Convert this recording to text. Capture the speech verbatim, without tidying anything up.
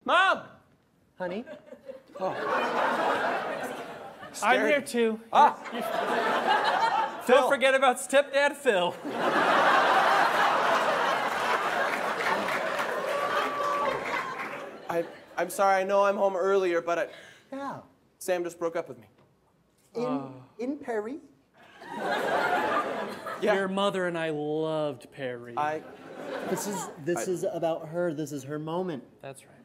Mom! Honey? Oh. I'm here too. Ah! Phil. Don't forget about stepdad Phil. I, I'm sorry, I know I'm home earlier, but I... Yeah. Sam just broke up with me. In, Uh. in Perry? Yeah. Your mother and I loved Perry. I... This is, this I, is about her. This is her moment. That's right.